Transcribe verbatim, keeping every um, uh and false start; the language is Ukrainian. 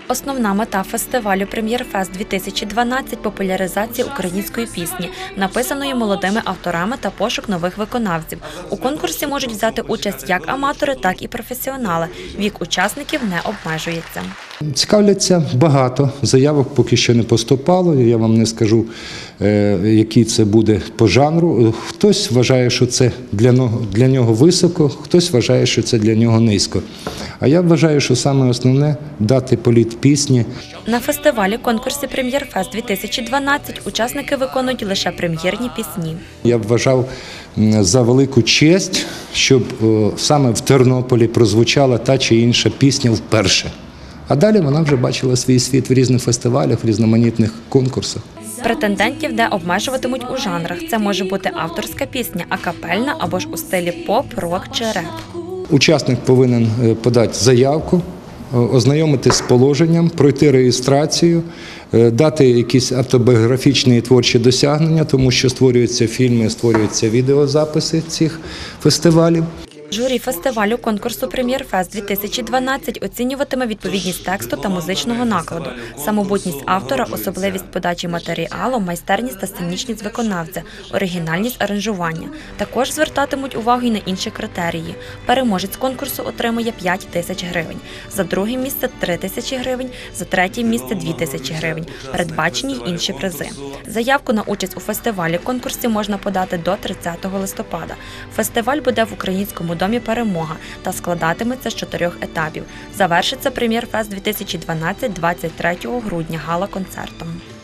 Основна мета фестивалю «Прем'єр-фест дві тисячі дванадцять» – популяризація української пісні, написаної молодими авторами та пошук нових виконавців. У конкурсі можуть взяти участь як аматори, так і професіонали. Вік учасників не обмежується. Цікавляться багато, заявок поки що не поступало, я вам не скажу, який це буде по жанру. Хтось вважає, що це для нього, для нього високо, хтось вважає, що це для нього низько. А я вважаю, що саме основне – дати політ пісні. На фестивалі конкурсі «Прем'єр-фест дві тисячі дванадцять» учасники виконують лише прем'єрні пісні. Я б вважав за велику честь, щоб саме в Тернополі прозвучала та чи інша пісня вперше. А далі вона вже бачила свій світ в різних фестивалях, в різноманітних конкурсах. Претендентів де обмежуватимуть у жанрах. Це може бути авторська пісня, акапельна або ж у стилі поп, рок чи реп. Учасник повинен подати заявку, ознайомитись з положенням, пройти реєстрацію, дати якісь автобіографічні і творчі досягнення, тому що створюються фільми, створюються відеозаписи цих фестивалів. Журі фестивалю конкурсу «Прем'єр-фест дві тисячі дванадцять» оцінюватиме відповідність тексту та музичного накладу, самобутність автора, особливість подачі матеріалу, майстерність та сценічність виконавця, оригінальність аранжування. Також звертатимуть увагу й на інші критерії. Переможець конкурсу отримує п'ять тисяч гривень, за друге місце – три тисячі гривень, за третє місце – дві тисячі гривень. Передбачені й інші призи. Заявку на участь у фестивалі конкурсі можна подати до тридцятого листопада. Фестиваль буде в Українському домі «Перемога» та складатиметься з чотирьох етапів. Завершиться «Прем'єр-фест дві тисячі дванадцять» двадцять третього грудня гала-концертом.